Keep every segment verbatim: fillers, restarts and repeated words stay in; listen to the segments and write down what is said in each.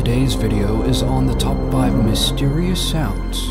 Today's video is on the top five mysterious sounds.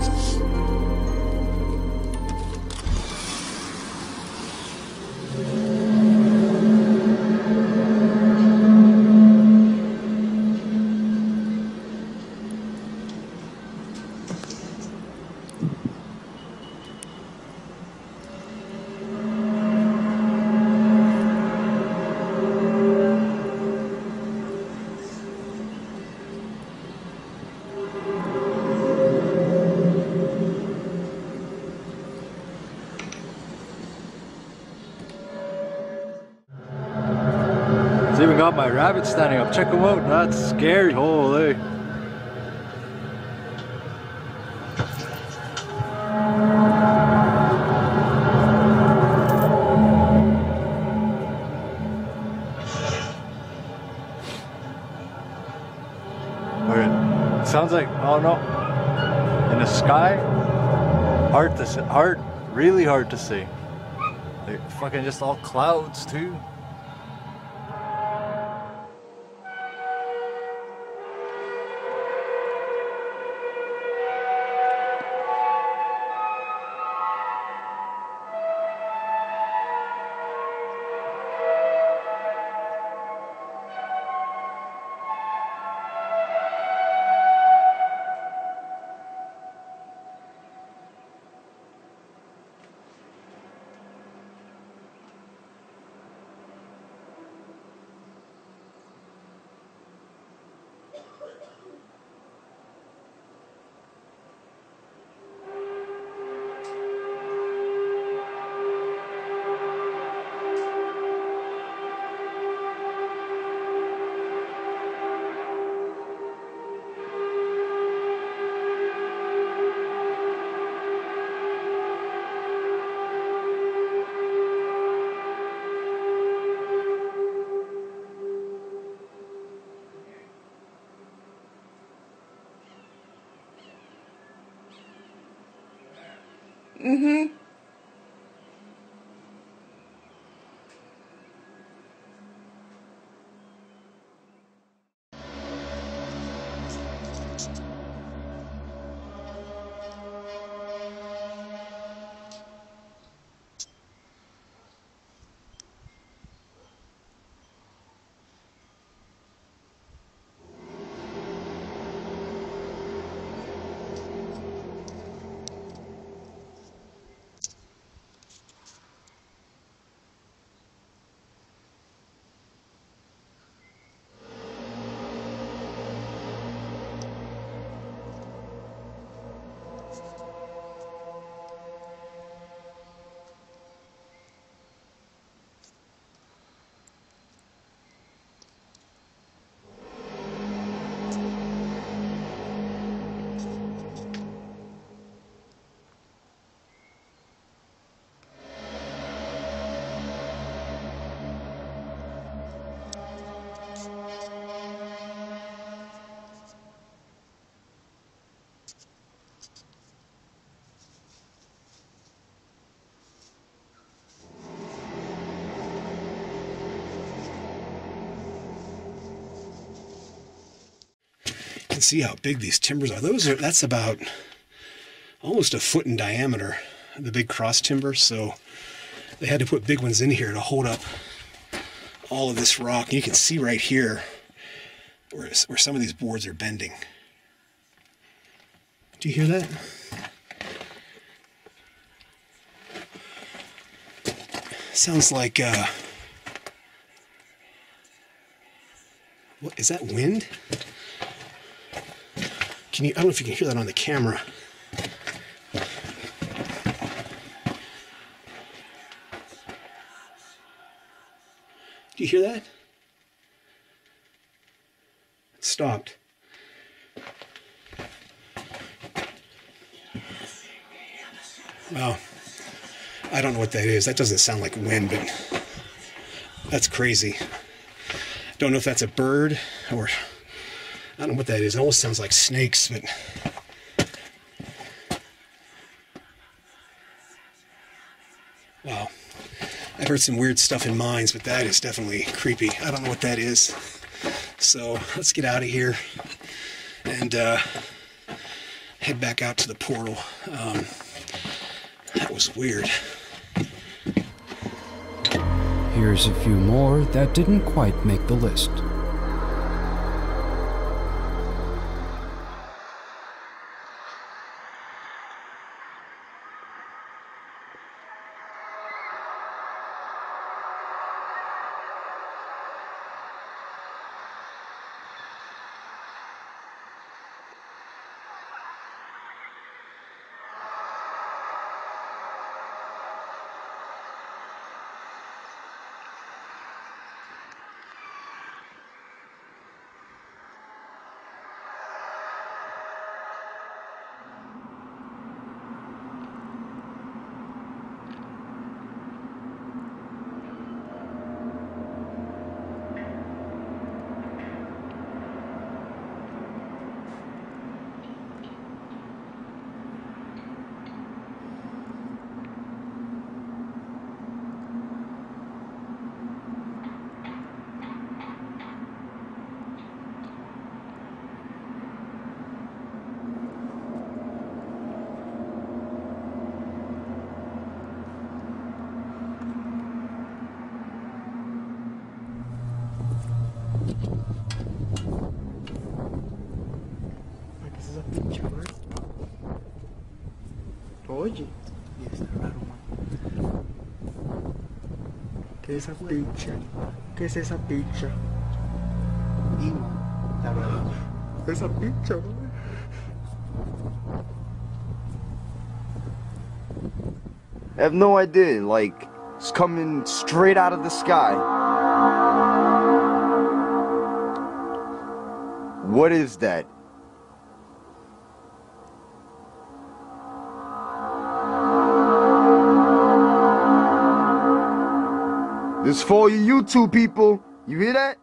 It's even got my rabbit standing up. Check them out. That's scary. Holy. Okay. Sounds like, oh no. In the sky, hard to see, hard, really hard to see. Like fucking just all clouds too. Mm-hmm. See how big these timbers are. Those are that's about almost a foot in diameter, the big cross timber, so they had to put big ones in here to hold up all of this rock. And you can see right here where, where some of these boards are bending. Do you hear that? Sounds like uh what is that, wind? Can you, I don't know if you can hear that on the camera. Do you hear that? It stopped. Wow. I don't know what that is. That doesn't sound like wind, but that's crazy. Don't know if that's a bird or I don't know what that is. It almost sounds like snakes, but wow. I've heard some weird stuff in mines, but that is definitely creepy. I don't know what that is. So let's get out of here and uh, head back out to the portal. Um, that was weird. Here's a few more that didn't quite make the list. Pode? Isso, é raro, mano. Que é essa pizza? Que é essa pizza? Ih, mano, tá raro. Essa pizza, mano. I have no idea, like, it's coming straight out of the sky. What is that? This is for you YouTube people. You hear that?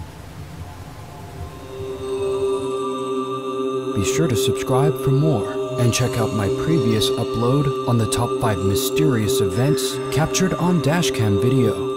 Be sure to subscribe for more. And check out my previous upload on the top five mysterious events captured on dashcam video.